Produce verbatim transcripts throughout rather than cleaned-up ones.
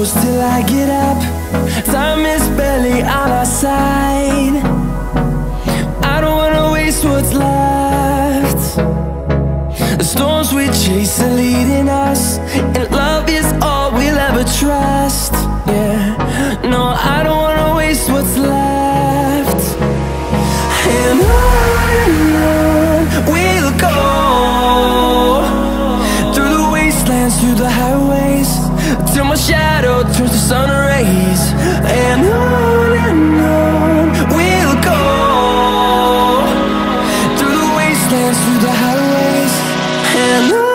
close till I get up. Time is barely on our side. I don't wanna waste what's left. The storms we chase are leading us, and love is all we'll ever trust. Yeah, no, I don't wanna waste what's left. And on and on we'll go, through the wastelands, through the highways, till my shadow turns to sun rays. And on and on we'll go, through the wastelands, through the highways, and on.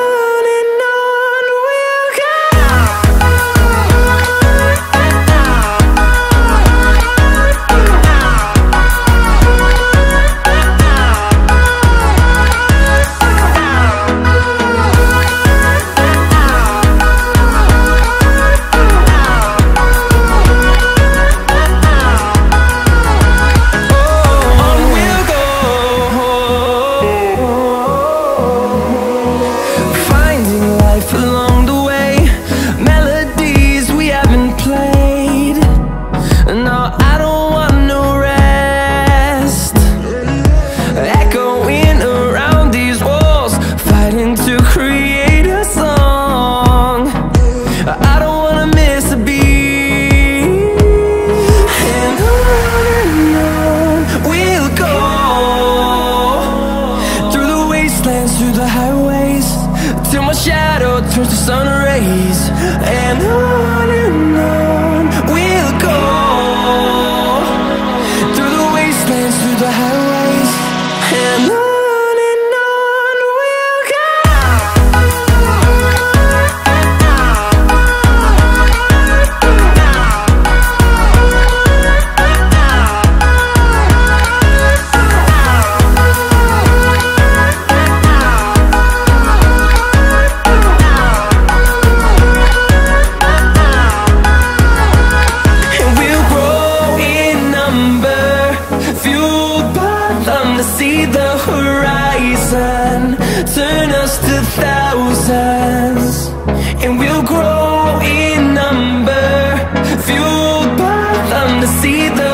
Along the way, melodies we haven't played. No, I don't want no rest. Echoing around these walls, fighting to create a song. I don't wanna miss a beat. And on and on we'll go, through the wastelands, through the highways, till my shadow turns to sun rays. And on and on we'll go, through the wastelands, through the highways, and on. See the horizon turn us to thousands, and we'll grow in number, fueled by them to see the